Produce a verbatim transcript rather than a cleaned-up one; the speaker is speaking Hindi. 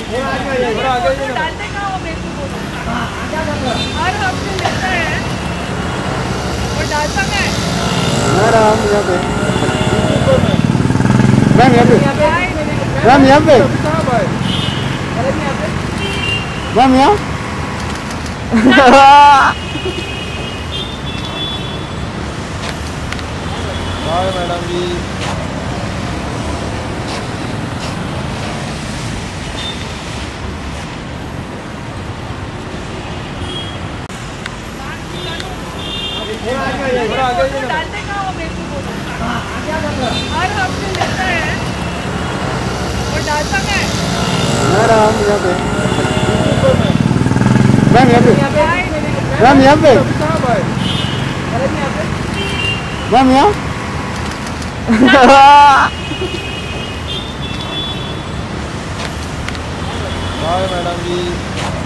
डालते कहाँ हो मेरे को बोलो। हर हफ्ते लेता है और डालता मैं मैम यहाँ पे मैम यहाँ पे मैम यहाँ पे मैम यहाँ हाय मैडम जी। डालते कहाँ हो मेरे को बोलो। हर हफ्ते लेता है और डालता मैं मैम यहाँ पे मैम यहाँ पे मैम यहाँ पे मैम यहाँ हाय मैडम जी।